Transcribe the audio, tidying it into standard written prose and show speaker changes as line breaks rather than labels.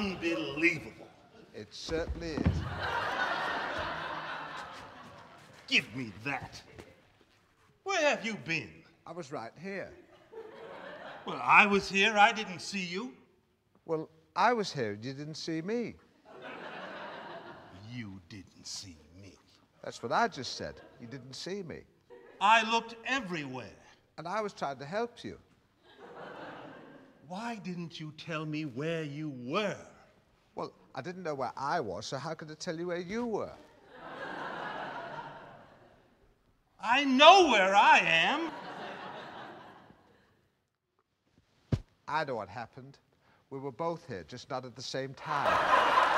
unbelievable.
It certainly is.
Give me that. Where have you been?
I was right here.
Well, I was here. I didn't see you.
Well, I was here and you didn't see me.
You didn't see me.
That's what I just said. You didn't see me.
I looked everywhere.
And I was trying to help you.
Why didn't you tell me where you were?
Well, I didn't know where I was, so how could I tell you where you were?
I know where I am.
I know what happened. We were both here, just not at the same time.